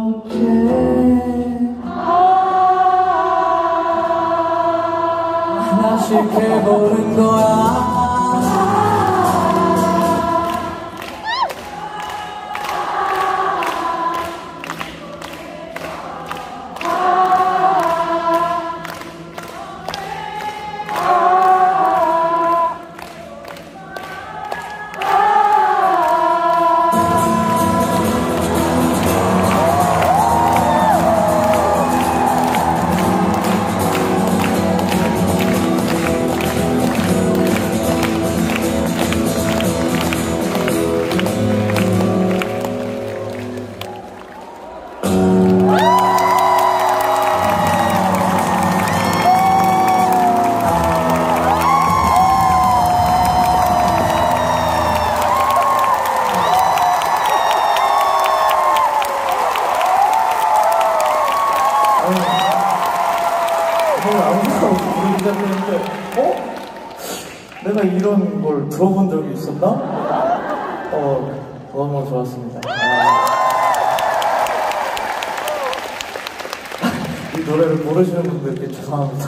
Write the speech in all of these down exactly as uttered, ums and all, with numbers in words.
하나씩 해보는 거야. 어? 내가 이런 걸 들어본 적이 있었나? 어, 너무 좋았습니다. 이 노래를 모르시는 분들께 죄송합니다.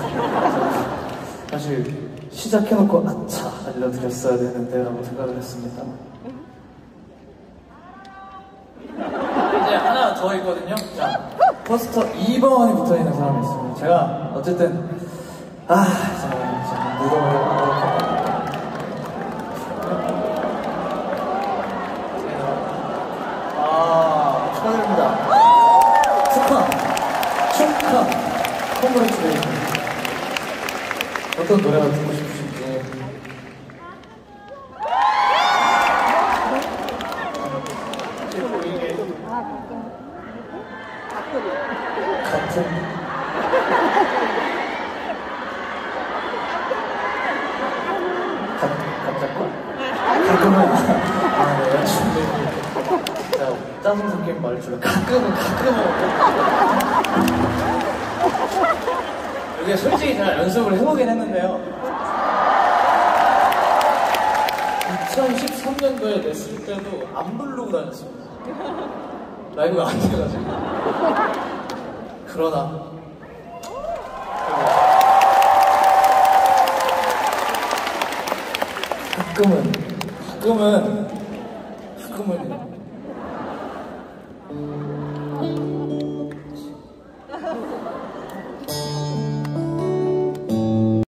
사실 시작해놓고 아차 알려드렸어야 되는데 라고 생각을 했습니다. 이제 하나 더 있거든요. 자, 포스터 이 번이 붙어있는 사람이 있습니다. 제가 어쨌든 아, 자, 무덤을 하도록 합니다. 아, 축하드립니다. 축하! 축하! 콩그레츄레이션. 어떤 노래가 듣고 싶으신지. 같은 가끔은 아, 네, 여자친구들이 진짜 짜증 섞인 말투로 가끔은 가끔은 이게 솔직히 제가 연습을 해보긴 했는데요. 이천십삼 년도에 냈을 때도 안 부르고 다녔습니다. 라이브가 안 돼가지고. 그러나 가끔은 가끔은 가끔은